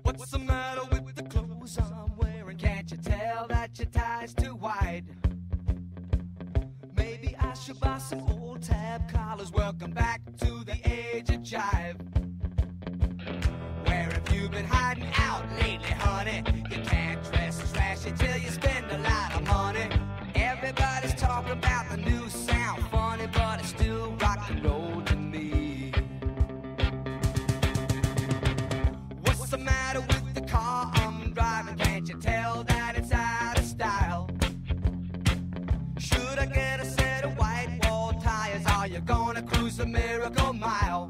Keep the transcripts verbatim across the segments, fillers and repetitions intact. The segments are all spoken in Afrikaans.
What's the matter with the clothes I'm wearing? Can't you tell that your tie's too wide? Maybe I should buy some old tab collars. Welcome back to the age of jive. Where have you been hiding out lately, honey? You can't dress trashy till you spend a lot of money. Everybody's talking about the new sound, funny, but it's still rock and roll to me. What's the matter with the car I'm driving? Can't you tell that it's out of style? Should I get a set of white wall tires? Are you gonna cruise the Miracle Mile?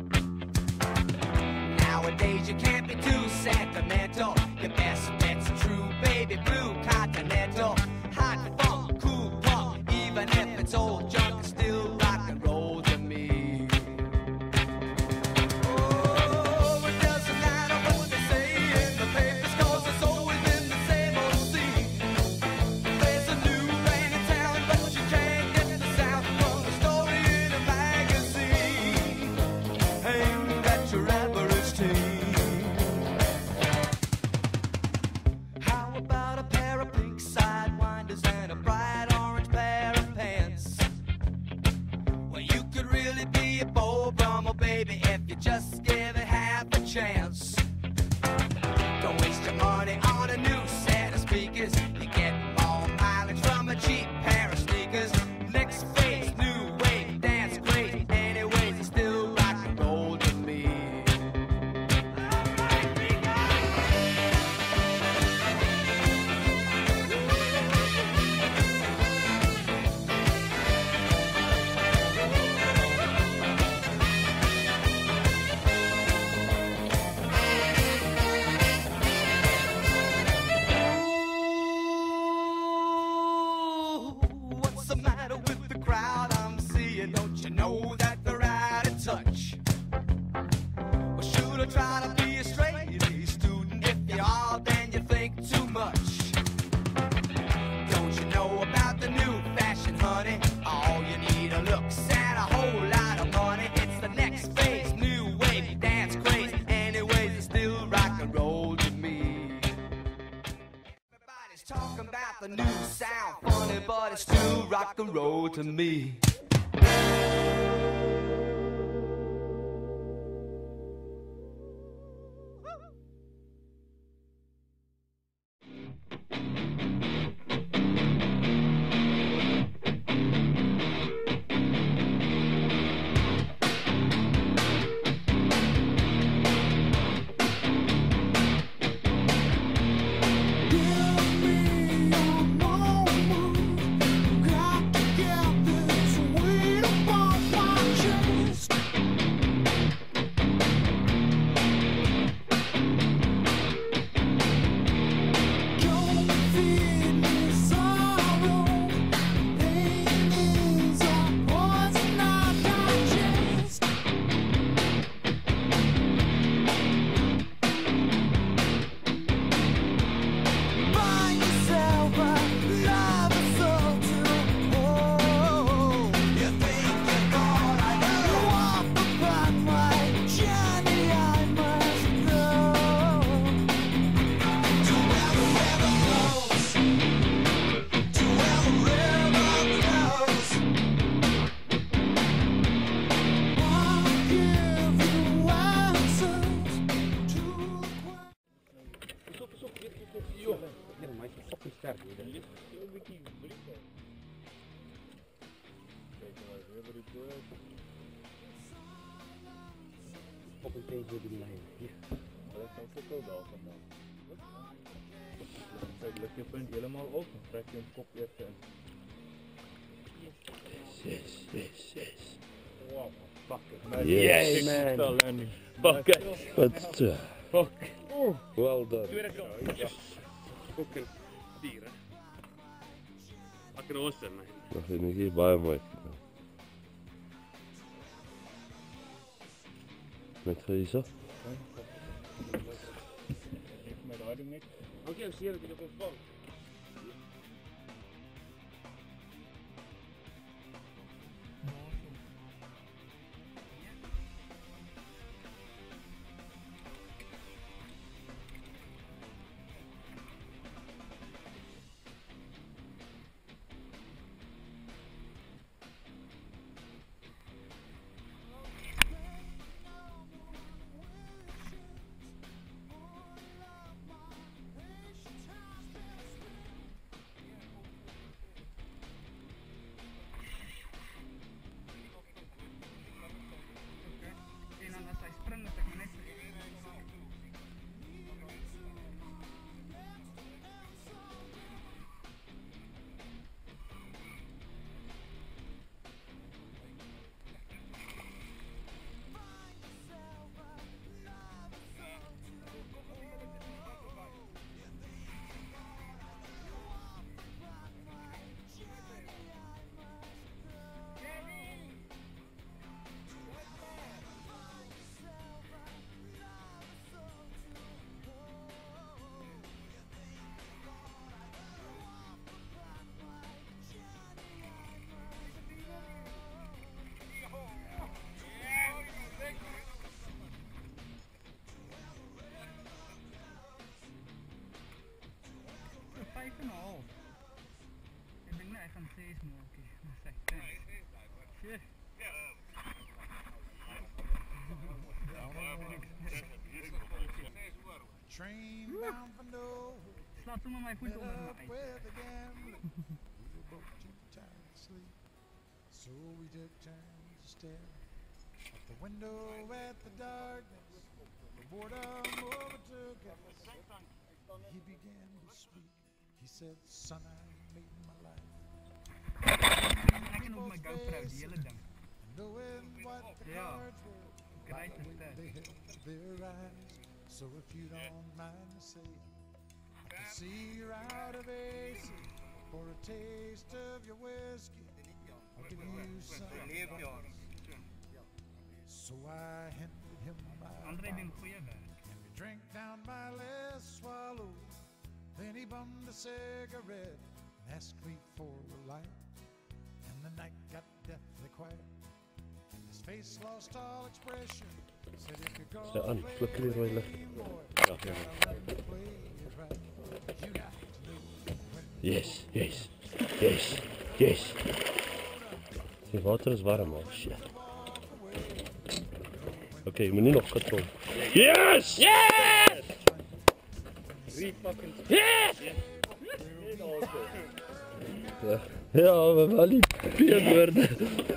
Nowadays you can't be too sentimental. Your best bet's a true baby blue Continental. Hot funk, cool punk, even if it's old junk, it's still rock and roll to me. Oh, it doesn't matter what they say in the papers, 'cause it's always been the same old scene. There's a new rain in town, but you can't get the sound from the story in a magazine. Ain't that your average teen? How about a pair of pink sidewinders and a bright orange pair of pants? Well, you could really be a Beau Brummel, baby, if you just give it half a chance. Don't waste your money on a new set of speakers. You get more mileage from a cheap pair of sneakers. Next phase, new wave, dance crazy. Anyways, it's still rock and roll to me. What's the matter with the crowd I'm seeing? Don't you know that they're out of touch? Well, should I try to be a straight A student? If you are, then you think too much. Don't you know about the new fashion, honey? All you need are looks and a whole lot of money. It's the next phase, new wave, dance craze. Anyways, it's still rock and roll to me. Everybody's talking about the new sound, funny, but it's still rock and roll to me. Je punt helemaal open, trek je een kop eerst in. Yes, yes, yes. Wow, pakken. Yes, man. Pakken. Wat uh, Fuck. well done. Tweede kant. Ja. Ook een dieren. Pakken oosten, man. Dat vind ik hier baie mooi gedaan. Met ga je zo? Met de houding niks. Oké, ik zie dat je op een fout. Don't say smoky. Say thanks. Shit. Train bound for nowhere. Slaat hem maar mijn voet onder Met up mij. with the gambler. We were both too tired to sleep, so we took turns to stare out the window at the darkness. The boredom overtook us. He began to speak. He said, "Son, I made my life. Ik ken op mijn GoPro die hele ding. Knowing what the Ja. cards were, Krijg by een the way ster. they held their eyes. So if you don't mind me saying, I can see you're out of aces. For a taste of your whiskey, I'll give you some advice." So I handed him my André bottle, doet goede werk. and he drank down my last swallow. Then he bummed a cigarette and asked me for a light. And the night got deathly quiet. His face lost all expression. Said, "If you're Zo gonna aan, play flikker the hier rooi licht. game, boy, Ja, you gotta learn to play it right. You got to know when to Yes, yes, yes, yes. Die water is warm, man. Shit. Oké, okay, je moet nu nog katrol. Yes! Yes! Drie fucking. Yes! Ja, ja, we willen niet peen worden.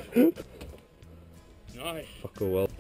Nice. Fucking wel.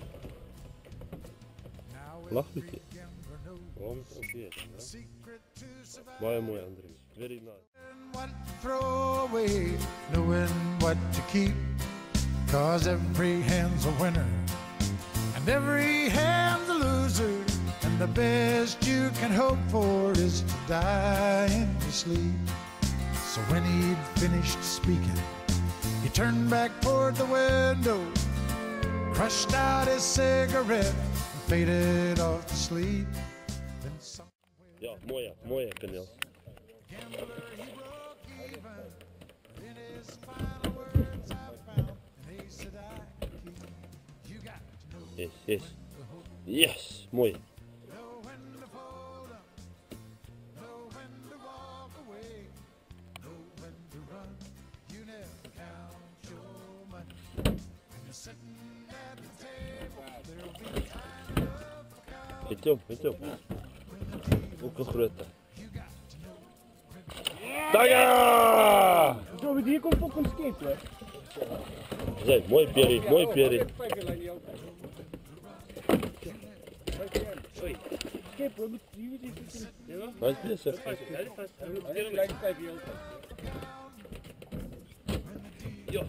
Now Lach every met je. gambler knows Waarom is het ook weer? the secret to survive. Baie mooi, André. Very nice. Knowing what to throw away, knowing what to keep. Cause every hand's a winner, and every hand's a loser. And the best you can hope for is to die in your sleep. So when he'd finished speaking, he turned back toward the window, crushed out his cigarette, and faded off to sleep. Then somewhere Ja, mooie, mooie kaneel. gambler, he broke even. In his final words I found an ace that I could keep. You got to know Yes, yes. when to hold, Yes, mooi. know when to fold up, know when to walk away, know when to run. You never count your money. When you're sitting at the table, there'll be time enough for counting. Weet je op, weet je op. Ook een grote. You got to know Daga! Zo, met hier komt fucking skate, hè? Zee, mooi Perry, mooi Perry. Sorry. Skip, we moeten hier weer iets doen. Waar is deze? Ja,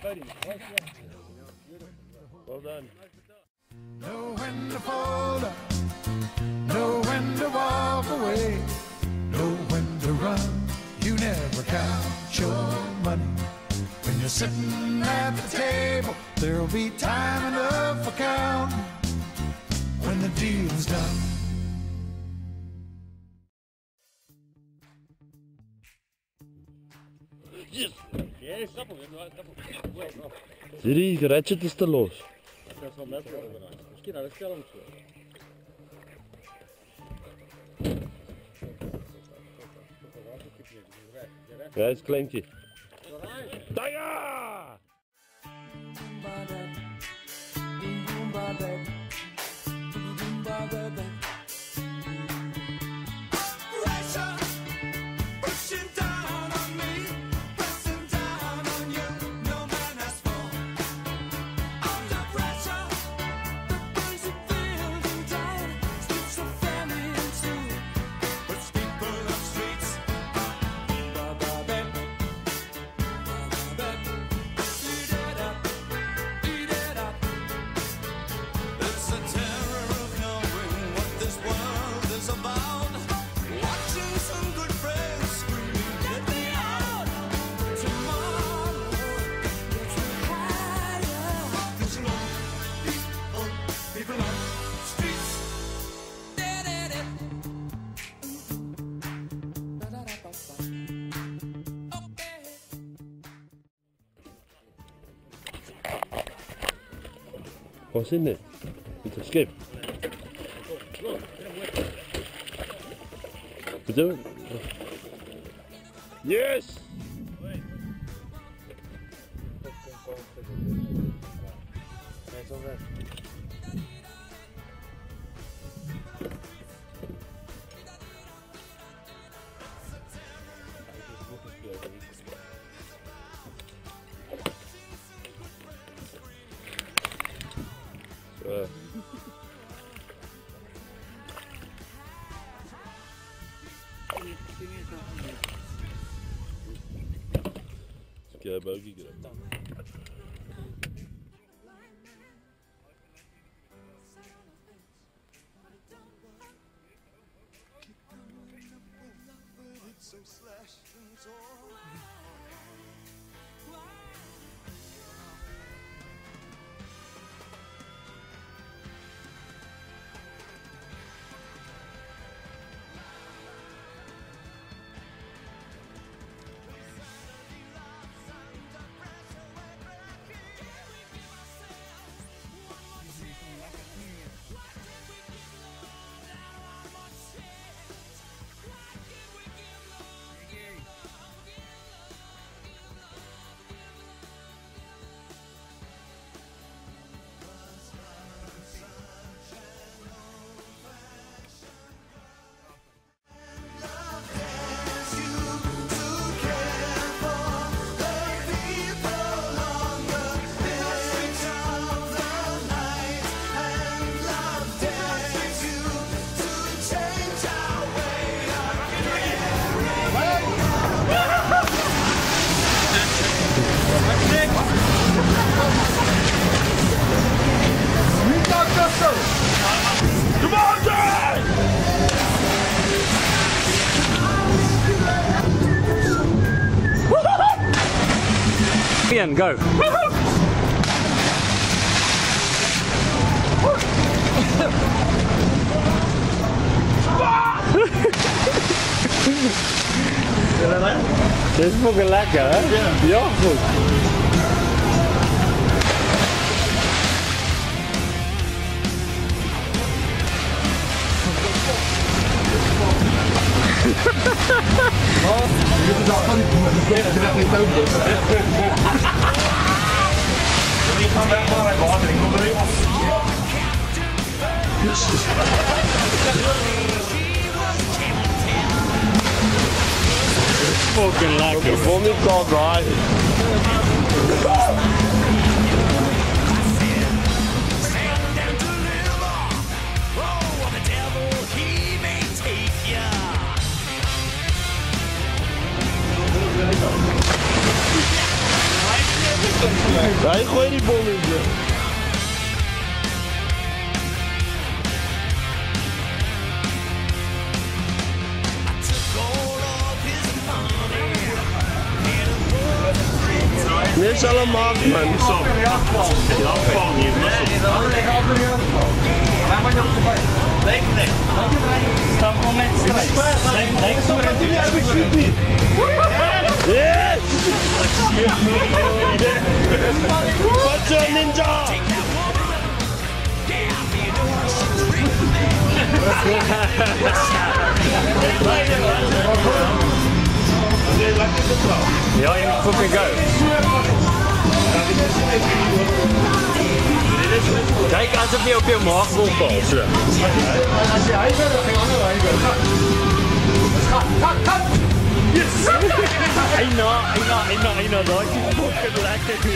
Well done. Know when to fold up, know when to walk away, know when to run. You never count your money. When you're sitting at the table, there'll be time enough for counting when the deal's done. Yes! yes. Wait, no. Drie, ratchet is te los. Dat is wel net wel. Misschien naar de stelling. Ja, is kleintje. Daga! Pressure pushing down on me, pressing down on you. No man has fallen under pressure. The things you feel inside splits your family in two. But people of streets, eat it up, eat it up. It's the terror of knowing what this world is about. Watching some good friends screaming, "Let me out!" Tomorrow gets me higher. There's no people, people on streets. What's in it? It's a skip. You do it? Yes! Hij is al weg. Zo. Ik heb ook gekregen. Ian, go. Dit is fucking lekker, hè? Ja, ja goed. Ik ga weg naar het water, ik kom erin. Fucking lekker. Vond ik al right. Wij gooien die bom in. Dit is allemaal man. Zo. Ja, gewoon hier. Nee, nee. Stap gewoon met strijd. Nee, nee, zo rent u. Yes! What's your ninja? Ja, je moet fucking go. Kijk alsof je op je maag wil vallen. Als je hij bent, dan ging andere heen. Ga, ga, ga! Yes! Eina, eina, eina, eina, dat is fucking lekker.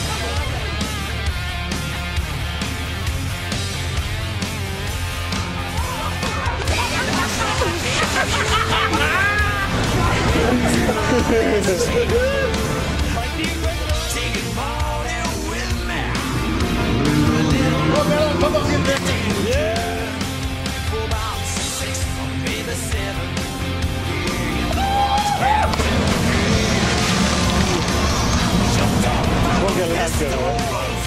Fucking lekker hoor.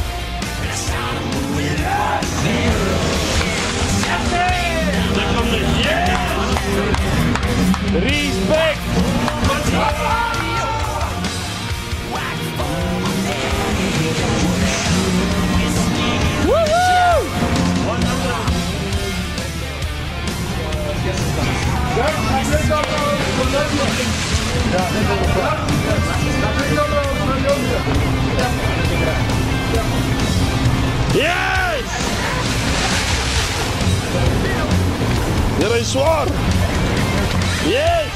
Daar komt het. Respect! Ja! zwaar! Yes!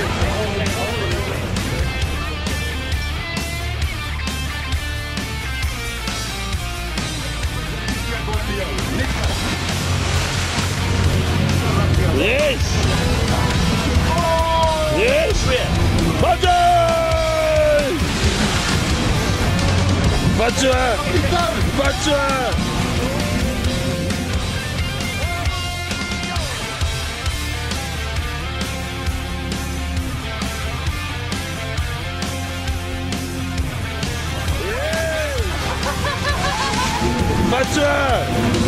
Yes! Yes! Bajaj! Bajaj! Bajaj! Bajaj!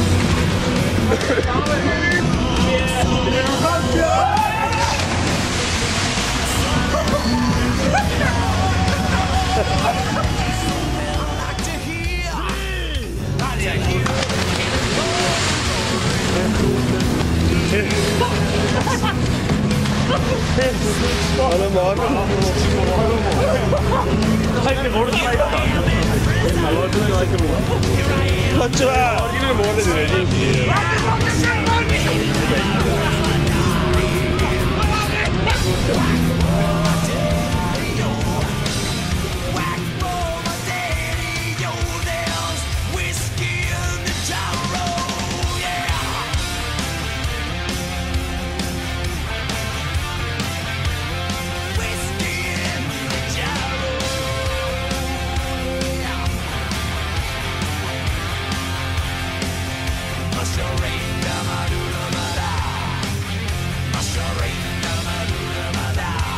Hallo Marco. Hij heeft woorden bij elkaar. Maar wat doe je lekker mee? Wat zo? Jullie woorden doen het niet. Masharina, Madura, Madura, Madura.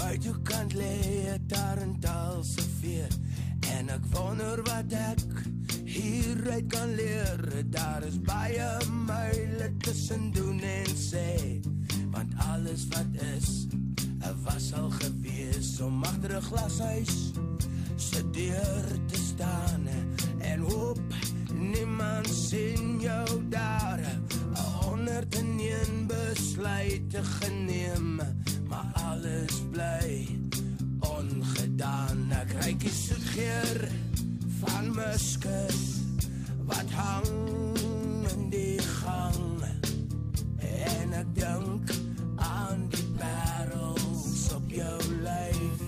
buitekant lê 'n tarantalse veer en ek wonder wat ek hieruit kan leer. Daar is baie myle tussen doen en sê, want alles wat is, was al gewees. Om agter 'n glashuis se deur te staan en hoop niemand sien jou daar. 'n honderd en een besluite geneem, maar alles bly ongedaan. Ek ruik die soetgeur van muskus wat hang in die gang, en ek dink aan die parels op jou lyf.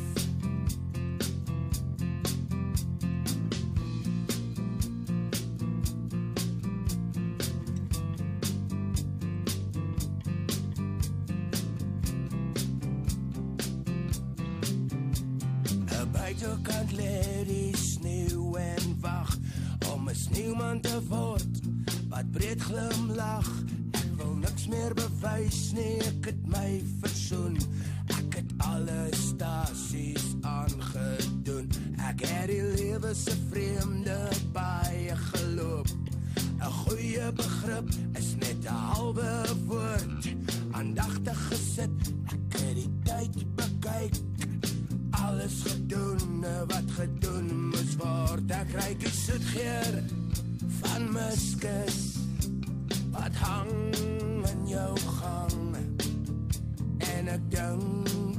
Buitekant lê die sneeuw en wag om 'n sneeuwman te word wat breed glimlag. Ek wil niks meer bewys nie, ek het my versoen. Ek het alle stasies aangedoen. Ek het die lewe se vreemde baie geloop. 'n Goeie begrip is net 'n halwe woord. Aandagtig gesit, ek het die tyd bekyk. Alles gedoen wat gedoen moes word. Ek ruik die soetgeur van muskus wat hang in jou gang, en ek dink